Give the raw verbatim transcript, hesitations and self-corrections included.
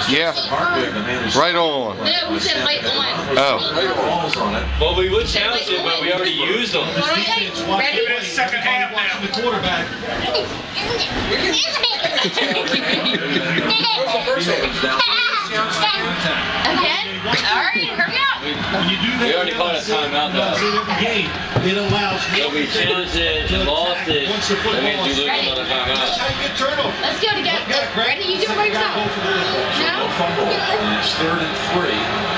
Yeah. Right on. No, we said right on. Oh. Well, we would challenge it, but we already used them. Ready? Give it a second half now. The quarterback. Again? Alright, hurry up. When you do that, We already called a timeout though. game, it allows So we challenged it and lost it. That means you lose another timeout. That's how you get turnovers. Let's go together. Ready? You do it by yourself. No? Fumble. It's third and three.